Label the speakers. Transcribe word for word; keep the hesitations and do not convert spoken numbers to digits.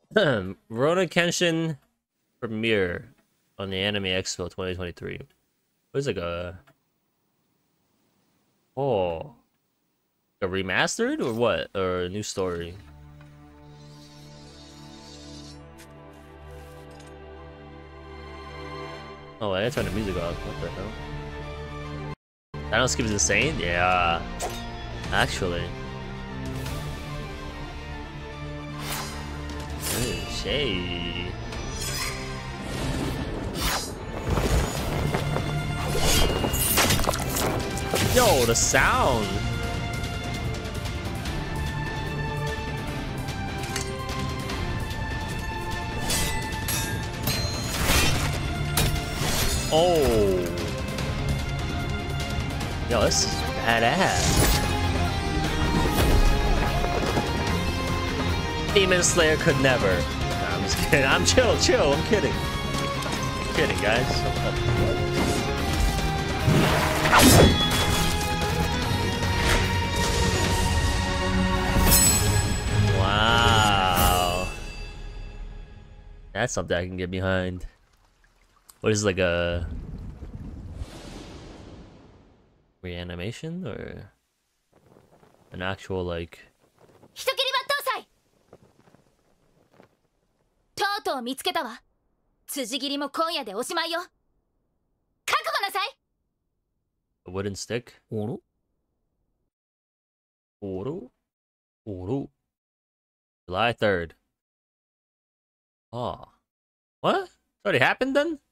Speaker 1: Rurouni Kenshin premiere on the Anime Expo twenty twenty-three. What is it, like a oh a remastered or what, or a new story? Oh, I gotta turn the music off. What the hell? I don't skip is insane. Yeah, actually. AyoJaye. Yo, the sound. Oh. Yo, this is badass. Demon Slayer could never. Nah, I'm just kidding. I'm chill, chill. I'm kidding. I'm kidding, guys. Wow. That's something I can get behind. What is it, like a reanimation or an actual like?
Speaker 2: 人斬り抜刀斎とうとう見つけたわ。辻斬りも今夜でおしまいよ。覚悟なさい。
Speaker 1: A wooden stick? Oro? Oro? Oro? July third. Oh. What? It already happened then?